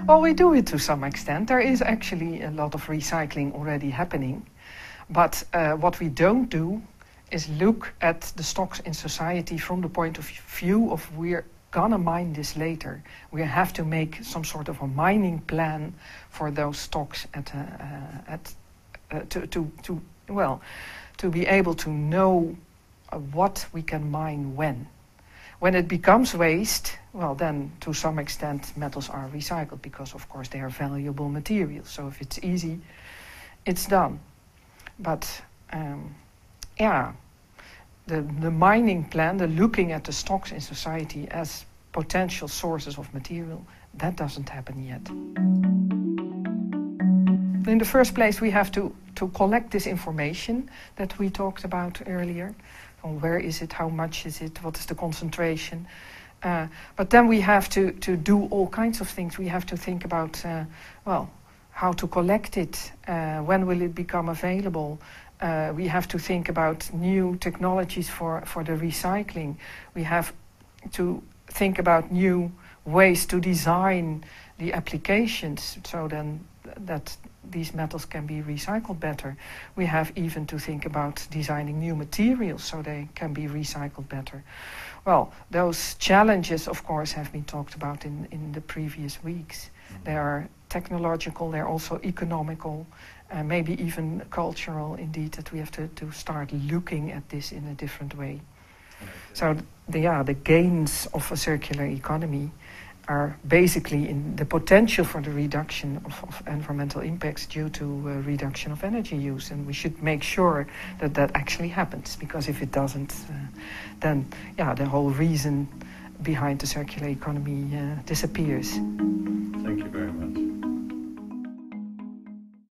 Well, we do it to some extent. There is actually a lot of recycling already happening. But what we don't do is look at the stocks in society from the point of view of we're gonna mine this later. We have to make some sort of a mining plan for those stocks to be able to know what we can mine when. When it becomes waste, well, then to some extent metals are recycled because, of course, they are valuable materials. So if it's easy, it's done. But the mining plan, the looking at the stocks in society as potential sources of material, that doesn't happen yet. In the first place, we have to collect this information that we talked about earlier. Where is it, how much is it, what is the concentration? But then we have to do all kinds of things. We have to think about, how to collect it, when will it become available? We have to think about new technologies for the recycling. We have to think about new ways to design the applications so then that these metals can be recycled better. We have even to think about designing new materials so they can be recycled better. Well, those challenges, of course, have been talked about in the previous weeks. They are technological, they're also economical, maybe even cultural, indeed, that we have to start looking at this in a different way. So, the gains of a circular economy are basically in the potential for the reduction of environmental impacts due to reduction of energy use. And we should make sure that that actually happens, because if it doesn't, then the whole reason behind the circular economy disappears. Thank you very much.